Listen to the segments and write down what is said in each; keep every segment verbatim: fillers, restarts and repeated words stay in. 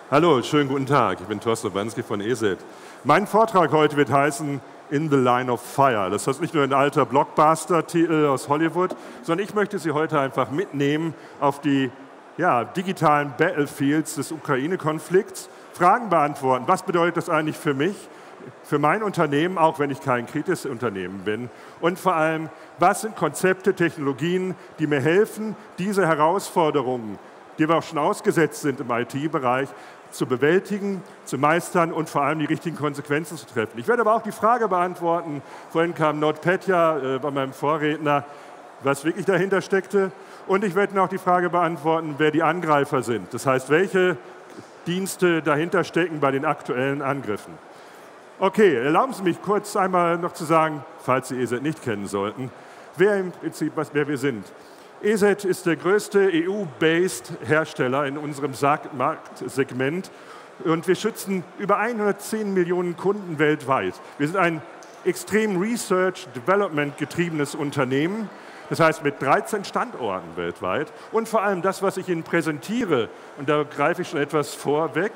Hallo, schönen guten Tag. Ich bin Thorsten Obanski von E S E T. Mein Vortrag heute wird heißen In the Line of Fire. Das ist nicht nur ein alter Blockbuster-Titel aus Hollywood, sondern ich möchte Sie heute einfach mitnehmen auf die ja, digitalen Battlefields des Ukraine-Konflikts, Fragen beantworten. Was bedeutet das eigentlich für mich, für mein Unternehmen, auch wenn ich kein kritisches Unternehmen bin? Und vor allem, was sind Konzepte, Technologien, die mir helfen, diese Herausforderungen, die wir auch schon ausgesetzt sind im I T-Bereich, zu bewältigen, zu meistern und vor allem die richtigen Konsequenzen zu treffen. Ich werde aber auch die Frage beantworten, vorhin kam NotPetya äh, bei meinem Vorredner, was wirklich dahinter steckte. Und ich werde auch die Frage beantworten, wer die Angreifer sind. Das heißt, welche Dienste dahinter stecken bei den aktuellen Angriffen. Okay, erlauben Sie mich kurz einmal noch zu sagen, falls Sie E S E T nicht kennen sollten, wer im Prinzip, was, wer wir sind. E S E T ist der größte E U-based Hersteller in unserem Marktsegment und wir schützen über hundertzehn Millionen Kunden weltweit. Wir sind ein extrem Research-Development getriebenes Unternehmen, das heißt mit dreizehn Standorten weltweit und vor allem das, was ich Ihnen präsentiere, und da greife ich schon etwas vorweg,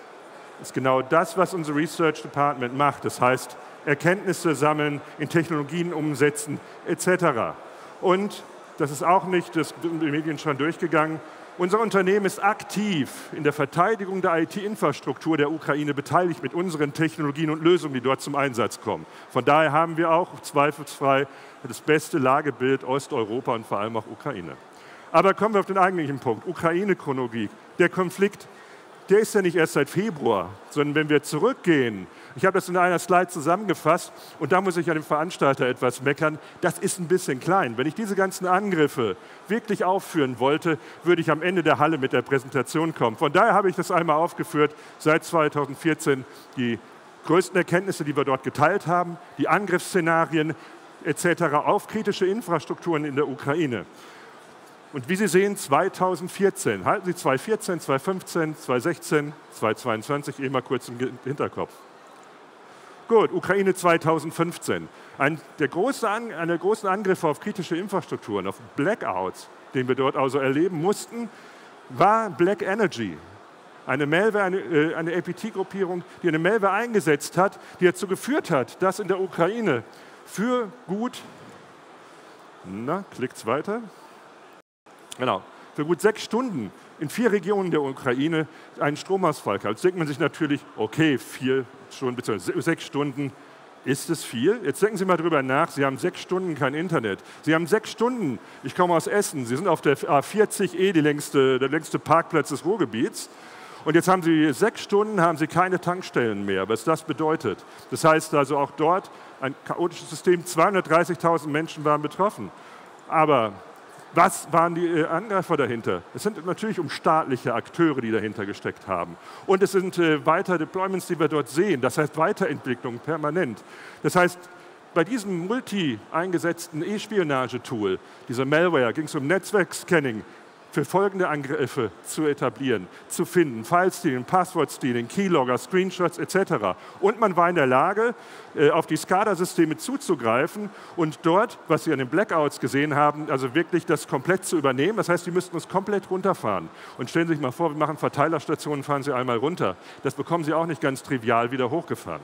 ist genau das, was unser Research Department macht. Das heißt, Erkenntnisse sammeln, in Technologien umsetzen et cetera. Und das ist auch nicht, das sind die Medien schon durchgegangen, unser Unternehmen ist aktiv in der Verteidigung der I T-Infrastruktur der Ukraine beteiligt mit unseren Technologien und Lösungen, die dort zum Einsatz kommen. Von daher haben wir auch zweifelsfrei das beste Lagebild Osteuropa und vor allem auch Ukraine. Aber kommen wir auf den eigentlichen Punkt, Ukraine-Chronologie. Der Konflikt, der ist ja nicht erst seit Februar, sondern wenn wir zurückgehen, ich habe das in einer Slide zusammengefasst und da muss ich an den Veranstalter etwas meckern, das ist ein bisschen klein. Wenn ich diese ganzen Angriffe wirklich aufführen wollte, würde ich am Ende der Halle mit der Präsentation kommen. Von daher habe ich das einmal aufgeführt, seit zweitausendvierzehn die größten Erkenntnisse, die wir dort geteilt haben, die Angriffsszenarien et cetera auf kritische Infrastrukturen in der Ukraine. Und wie Sie sehen, zweitausendvierzehn, halten Sie zweitausendvierzehn, zweitausendfünfzehn, zweitausendsechzehn, zweitausendzweiundzwanzig, eh mal kurz im Hinterkopf. Gut, Ukraine zweitausendfünfzehn. Ein der, große An, einer der großen Angriffe auf kritische Infrastrukturen, auf Blackouts, den wir dort also erleben mussten, war Black Energy. Eine Malware, eine, eine A P T-Gruppierung, die eine Malware eingesetzt hat, die dazu geführt hat, dass in der Ukraine für gut, na, klickt's weiter, genau, für gut sechs Stunden in vier Regionen der Ukraine einen Stromausfall gab. Jetzt denkt man sich natürlich, okay, vier Stunden, beziehungsweise sechs Stunden, ist es viel? Jetzt denken Sie mal drüber nach, Sie haben sechs Stunden kein Internet. Sie haben sechs Stunden, ich komme aus Essen, Sie sind auf der A vierzig E, die längste, der längste Parkplatz des Ruhrgebiets. Und jetzt haben Sie sechs Stunden, haben Sie keine Tankstellen mehr, was das bedeutet. Das heißt also auch dort ein chaotisches System, zweihundertdreißigtausend Menschen waren betroffen. Aber was waren die Angreifer dahinter? Es sind natürlich um staatliche Akteure, die dahinter gesteckt haben. Und es sind äh, weitere Deployments, die wir dort sehen. Das heißt Weiterentwicklung permanent. Das heißt, bei diesem multi eingesetzten E-Spionage-Tool, dieser Malware, ging es um Netzwerkscanning, für folgende Angriffe zu etablieren, zu finden. File-Stealing, Password-Stealing, Keylogger, Screenshots et cetera. Und man war in der Lage, auf die SCADA-Systeme zuzugreifen und dort, was Sie an den Blackouts gesehen haben, also wirklich das komplett zu übernehmen. Das heißt, Sie müssten es komplett runterfahren. Und stellen Sie sich mal vor, wir machen Verteilerstationen, fahren Sie einmal runter. Das bekommen Sie auch nicht ganz trivial wieder hochgefahren.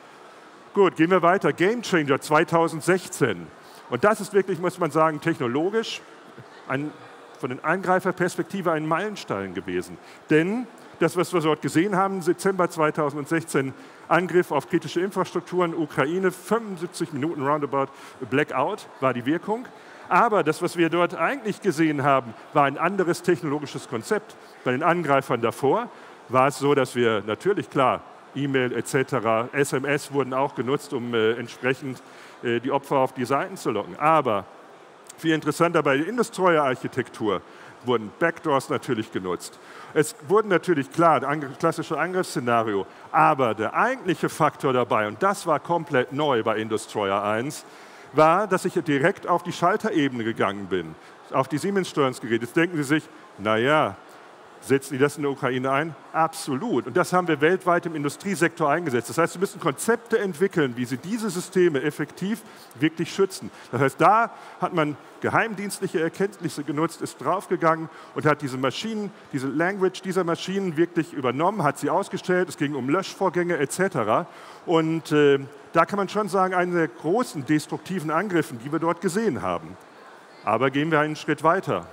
Gut, gehen wir weiter. Game Changer zweitausendsechzehn. Und das ist wirklich, muss man sagen, technologisch ein von den Angreiferperspektive ein Meilenstein gewesen. Denn das, was wir dort gesehen haben, Dezember zweitausendsechzehn, Angriff auf kritische Infrastrukturen, Ukraine, fünfundsiebzig Minuten Roundabout, Blackout war die Wirkung. Aber das, was wir dort eigentlich gesehen haben, war ein anderes technologisches Konzept. Bei den Angreifern davor war es so, dass wir natürlich, klar, E-Mail et cetera, S M S wurden auch genutzt, um äh, entsprechend äh, die Opfer auf die Seiten zu locken. Aber viel interessanter bei der Industry-Architektur wurden Backdoors natürlich genutzt. Es wurden natürlich, klar, ein klassisches Angriffsszenario, aber der eigentliche Faktor dabei, und das war komplett neu bei Industroyer eins, war, dass ich direkt auf die Schalterebene gegangen bin, auf die Siemens-Steuerungsgeräte. Jetzt denken Sie sich, naja, Setzen die das in der Ukraine ein? Absolut. Und das haben wir weltweit im Industriesektor eingesetzt. Das heißt, wir müssen Konzepte entwickeln, wie sie diese Systeme effektiv wirklich schützen. Das heißt, da hat man geheimdienstliche Erkenntnisse genutzt, ist draufgegangen und hat diese Maschinen, diese Language dieser Maschinen wirklich übernommen, hat sie ausgestellt. Es ging um Löschvorgänge et cetera. Und äh, da kann man schon sagen, einen der großen destruktiven Angriffen, die wir dort gesehen haben. Aber gehen wir einen Schritt weiter.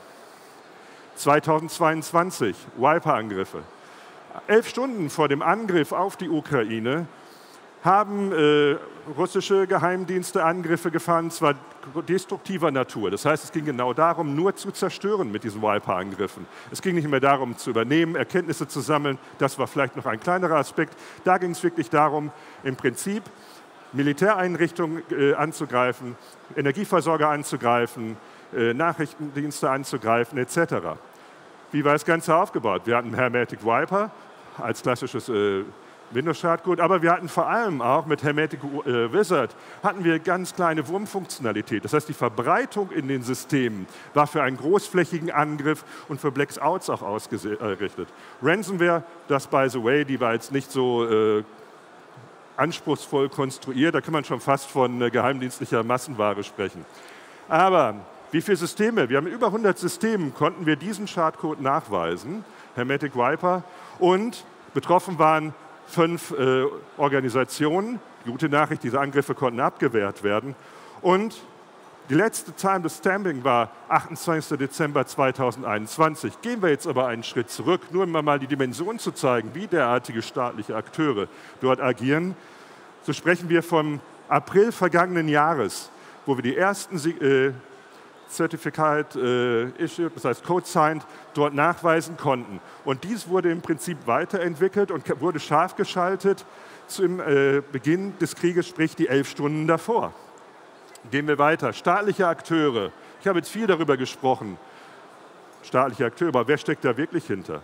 zweitausendzweiundzwanzig, Viper-Angriffe. Elf Stunden vor dem Angriff auf die Ukraine haben äh, russische Geheimdienste Angriffe gefahren, zwar destruktiver Natur. Das heißt, es ging genau darum, nur zu zerstören mit diesen Viper-Angriffen. Es ging nicht mehr darum, zu übernehmen, Erkenntnisse zu sammeln. Das war vielleicht noch ein kleinerer Aspekt. Da ging es wirklich darum, im Prinzip Militäreinrichtungen äh, anzugreifen, Energieversorger anzugreifen, äh, Nachrichtendienste anzugreifen et cetera. Wie war das Ganze aufgebaut? Wir hatten Hermetic Viper als klassisches äh, Windows-Schadcode, aber wir hatten vor allem auch mit Hermetic äh, Wizard hatten wir ganz kleine Wurmfunktionalität. Das heißt, die Verbreitung in den Systemen war für einen großflächigen Angriff und für Blackouts auch ausgerichtet. Ransomware, das by the way, die war jetzt nicht so äh, anspruchsvoll konstruiert, da kann man schon fast von äh, geheimdienstlicher Massenware sprechen. Aber wie viele Systeme? Wir haben über hundert Systemen, konnten wir diesen Schadcode nachweisen, Hermetic Viper, und betroffen waren fünf äh, Organisationen. Die gute Nachricht, diese Angriffe konnten abgewehrt werden. Und die letzte Time des Stamping war achtundzwanzigster Dezember zweitausendeinundzwanzig. Gehen wir jetzt aber einen Schritt zurück, nur um mal die Dimension zu zeigen, wie derartige staatliche Akteure dort agieren. So sprechen wir vom April vergangenen Jahres, wo wir die ersten äh, Certificate äh, issued, das heißt Code signed, dort nachweisen konnten. Und dies wurde im Prinzip weiterentwickelt und wurde scharf geschaltet zum äh, Beginn des Krieges, sprich die elf Stunden davor. Gehen wir weiter. Staatliche Akteure. Ich habe jetzt viel darüber gesprochen. Staatliche Akteure, aber wer steckt da wirklich hinter?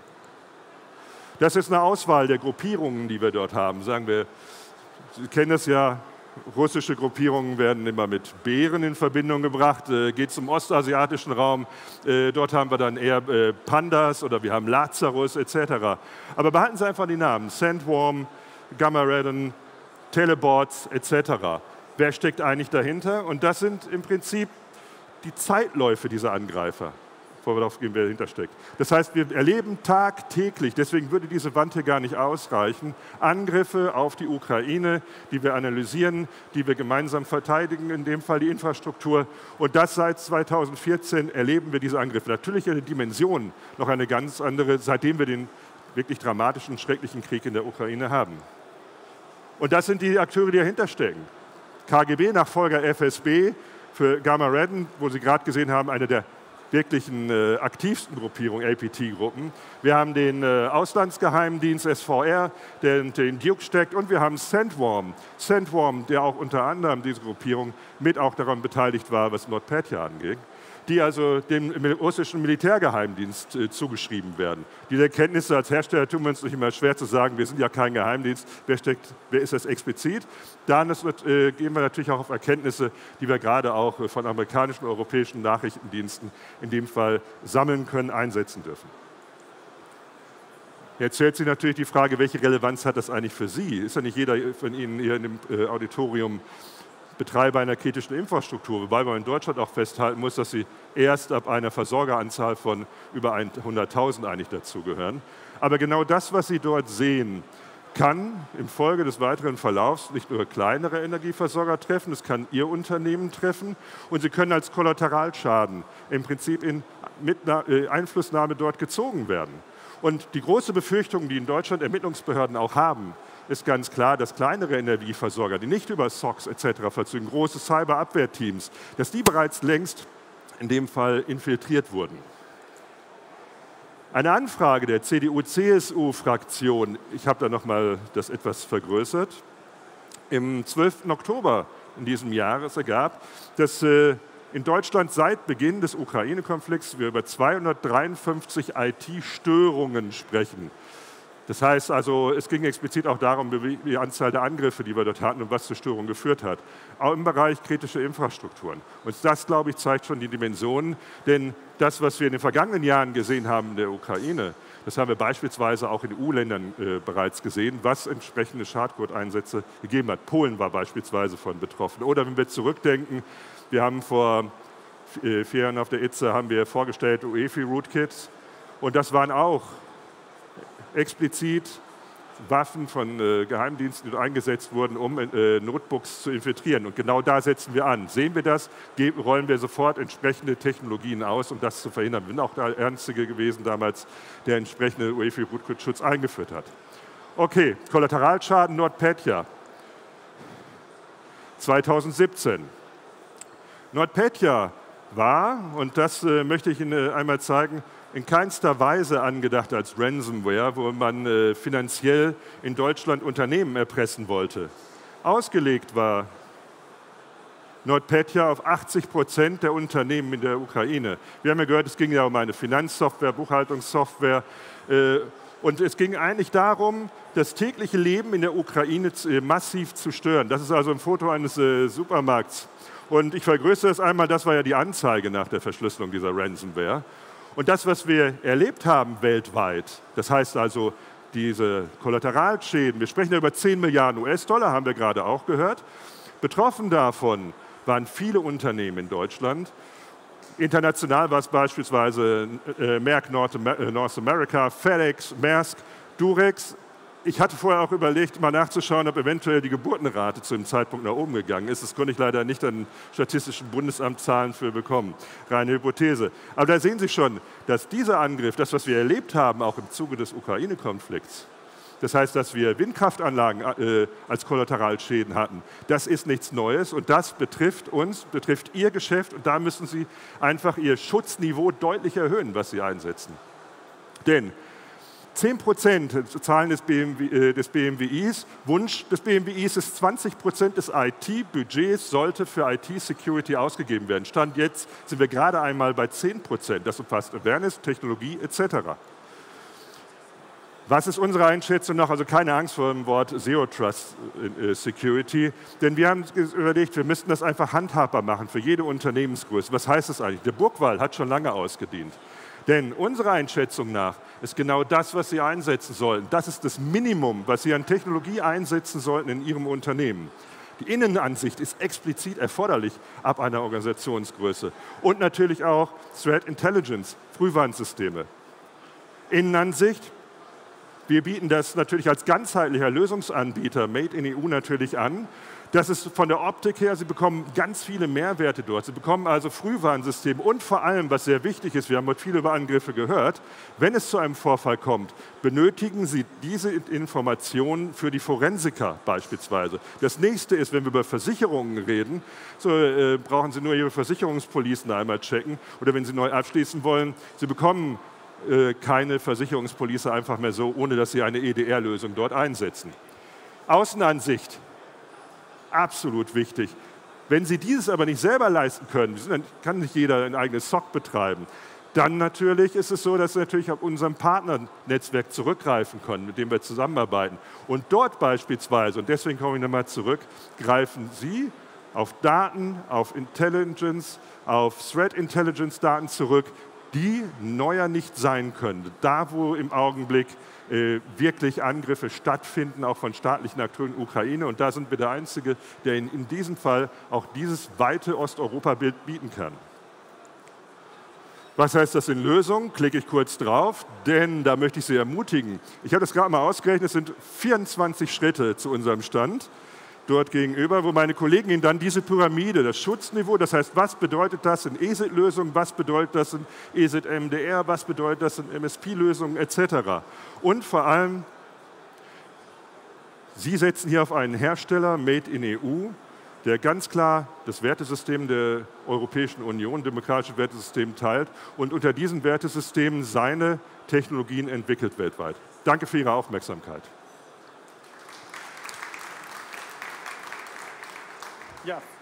Das ist eine Auswahl der Gruppierungen, die wir dort haben. Sagen wir, Sie kennen das ja, russische Gruppierungen werden immer mit Bären in Verbindung gebracht. Äh, geht zum ostasiatischen Raum. Äh, dort haben wir dann eher äh, Pandas oder wir haben Lazarus et cetera. Aber behalten Sie einfach die Namen. Sandworm, Gamma Redden, Telebots et cetera. Wer steckt eigentlich dahinter? Und das sind im Prinzip die Zeitläufe dieser Angreifer, bevor wir darauf gehen, wer dahinter steckt. Das heißt, wir erleben tagtäglich, deswegen würde diese Wand hier gar nicht ausreichen, Angriffe auf die Ukraine, die wir analysieren, die wir gemeinsam verteidigen, in dem Fall die Infrastruktur. Und das seit zweitausendvierzehn erleben wir diese Angriffe. Natürlich eine Dimension, noch eine ganz andere, seitdem wir den wirklich dramatischen, schrecklichen Krieg in der Ukraine haben. Und das sind die Akteure, die dahinter stecken. K G B-Nachfolger F S B für Gamma Redden, wo Sie gerade gesehen haben, eine der wirklichen äh, aktivsten Gruppierungen, A P T-Gruppen. Wir haben den äh, Auslandsgeheimdienst S V R, der den Duke steckt, und wir haben Sandworm. Sandworm, der auch unter anderem diese Gruppierung mit auch daran beteiligt war, was NotPetya angeht, die also dem russischen Militärgeheimdienst äh, zugeschrieben werden. Diese Erkenntnisse als Hersteller tun wir uns nicht immer schwer zu sagen, wir sind ja kein Geheimdienst, wer, steckt, wer ist das explizit? Dann äh, gehen wir natürlich auch auf Erkenntnisse, die wir gerade auch äh, von amerikanischen und europäischen Nachrichtendiensten in dem Fall sammeln können, einsetzen dürfen. Jetzt stellt sich natürlich die Frage, welche Relevanz hat das eigentlich für Sie? Ist ja nicht jeder von Ihnen hier in dem äh, Auditorium Betreiber einer kritischen Infrastruktur, wobei man in Deutschland auch festhalten muss, dass sie erst ab einer Versorgeranzahl von über hunderttausend eigentlich dazugehören. Aber genau das, was Sie dort sehen, kann im Folge des weiteren Verlaufs nicht nur kleinere Energieversorger treffen, es kann Ihr Unternehmen treffen, und Sie können als Kollateralschaden im Prinzip in Einflussnahme dort gezogen werden. Und die große Befürchtung, die in Deutschland Ermittlungsbehörden auch haben, ist ganz klar, dass kleinere Energieversorger, die nicht über S O Cs et cetera verfügen, große Cyberabwehrteams, dass die bereits längst in dem Fall infiltriert wurden. Eine Anfrage der C D U C S U-Fraktion, ich habe da nochmal das etwas vergrößert, im zwölften Oktober in diesem Jahres ergab, dass äh, in Deutschland seit Beginn des Ukraine-Konflikts wir über zweihundertdreiundfünfzig I T-Störungen sprechen. Das heißt also, es ging explizit auch darum, wie die Anzahl der Angriffe, die wir dort hatten und was zur Störung geführt hat. Auch im Bereich kritische Infrastrukturen. Und das, glaube ich, zeigt schon die Dimensionen. Denn das, was wir in den vergangenen Jahren gesehen haben in der Ukraine, das haben wir beispielsweise auch in E U-Ländern äh, bereits gesehen, was entsprechende Schadcode-Einsätze gegeben hat. Polen war beispielsweise von betroffen. Oder wenn wir zurückdenken, wir haben vor äh, vier Jahren auf der I T S E haben wir vorgestellt U E F I-Rootkits. Und das waren auch explizit Waffen von äh, Geheimdiensten, die eingesetzt wurden, um äh, Notebooks zu infiltrieren. Und genau da setzen wir an. Sehen wir das, rollen wir sofort entsprechende Technologien aus, um das zu verhindern. Wir sind auch der Einzige gewesen damals, der entsprechende U E F I-Rootkit-Schutz eingeführt hat. Okay, Kollateralschaden NotPetya zweitausendsiebzehn. NotPetya war, und das äh, möchte ich Ihnen einmal zeigen, in keinster Weise angedacht als Ransomware, wo man äh, finanziell in Deutschland Unternehmen erpressen wollte. Ausgelegt war NotPetya auf achtzig Prozent der Unternehmen in der Ukraine. Wir haben ja gehört, es ging ja um eine Finanzsoftware, Buchhaltungssoftware. Äh, und es ging eigentlich darum, das tägliche Leben in der Ukraine zu, äh, massiv zu stören. Das ist also ein Foto eines äh, Supermarkts. Und ich vergrößere es einmal, das war ja die Anzeige nach der Verschlüsselung dieser Ransomware. Und das, was wir erlebt haben weltweit, das heißt also diese Kollateralschäden, wir sprechen ja über zehn Milliarden U S-Dollar, haben wir gerade auch gehört. Betroffen davon waren viele Unternehmen in Deutschland. International war es beispielsweise äh, Merck North, Amer North America, FedEx, Maersk, Durex. Ich hatte vorher auch überlegt, mal nachzuschauen, ob eventuell die Geburtenrate zu dem Zeitpunkt nach oben gegangen ist. Das konnte ich leider nicht an Statistischen Bundesamt Zahlen für bekommen. Reine Hypothese. Aber da sehen Sie schon, dass dieser Angriff, das, was wir erlebt haben, auch im Zuge des Ukraine-Konflikts, das heißt, dass wir Windkraftanlagen äh, als Kollateralschäden hatten, das ist nichts Neues und das betrifft uns, betrifft Ihr Geschäft und da müssen Sie einfach Ihr Schutzniveau deutlich erhöhen, was Sie einsetzen. Denn zehn Prozent Zahlen des B M W, äh, des B M W Is, Wunsch des B M W Is ist, zwanzig Prozent des I T-Budgets sollte für I T-Security ausgegeben werden. Stand jetzt sind wir gerade einmal bei zehn Prozent. Das umfasst Awareness, Technologie et cetera. Was ist unsere Einschätzung noch? Also keine Angst vor dem Wort Zero Trust Security, denn wir haben überlegt, wir müssten das einfach handhabbar machen für jede Unternehmensgröße. Was heißt das eigentlich? Der Burgwall hat schon lange ausgedient. Denn unserer Einschätzung nach ist genau das, was Sie einsetzen sollten. Das ist das Minimum, was Sie an Technologie einsetzen sollten in Ihrem Unternehmen. Die Innenansicht ist explizit erforderlich ab einer Organisationsgröße. Und natürlich auch Threat Intelligence, Frühwarnsysteme. Innenansicht, wir bieten das natürlich als ganzheitlicher Lösungsanbieter Made in E U natürlich an. Das ist von der Optik her, Sie bekommen ganz viele Mehrwerte dort. Sie bekommen also Frühwarnsysteme und vor allem, was sehr wichtig ist, wir haben heute viel über Angriffe gehört, wenn es zu einem Vorfall kommt, benötigen Sie diese Informationen für die Forensiker beispielsweise. Das nächste ist, wenn wir über Versicherungen reden, so äh, brauchen Sie nur Ihre Versicherungspolicen einmal checken oder wenn Sie neu abschließen wollen, Sie bekommen äh, keine Versicherungspolice einfach mehr so, ohne dass Sie eine E D R-Lösung dort einsetzen. Außenansicht. Absolut wichtig. Wenn Sie dieses aber nicht selber leisten können, dann kann nicht jeder ein eigenes S O C betreiben, dann natürlich ist es so, dass wir natürlich auf unserem Partnernetzwerk zurückgreifen können, mit dem wir zusammenarbeiten. Und dort beispielsweise, und deswegen komme ich nochmal zurück, greifen Sie auf Daten, auf Intelligence, auf Threat Intelligence Daten zurück, die neuer nicht sein können. Da, wo im Augenblick äh, wirklich Angriffe stattfinden, auch von staatlichen Akteuren in der Ukraine. Und da sind wir der Einzige, der in, in diesem Fall auch dieses weite Osteuropa-Bild bieten kann. Was heißt das in Lösung? Klicke ich kurz drauf, denn da möchte ich Sie ermutigen. Ich habe das gerade mal ausgerechnet, es sind vierundzwanzig Schritte zu unserem Stand. Dort gegenüber, wo meine Kollegen Ihnen dann diese Pyramide, das Schutzniveau, das heißt, was bedeutet das in E S I T-Lösungen, was bedeutet das in E S I T M D R, was bedeutet das in M S P-Lösungen et cetera. Und vor allem, Sie setzen hier auf einen Hersteller, Made in E U, der ganz klar das Wertesystem der Europäischen Union, demokratische Wertesystem teilt und unter diesen Wertesystemen seine Technologien entwickelt weltweit. Danke für Ihre Aufmerksamkeit. Ja.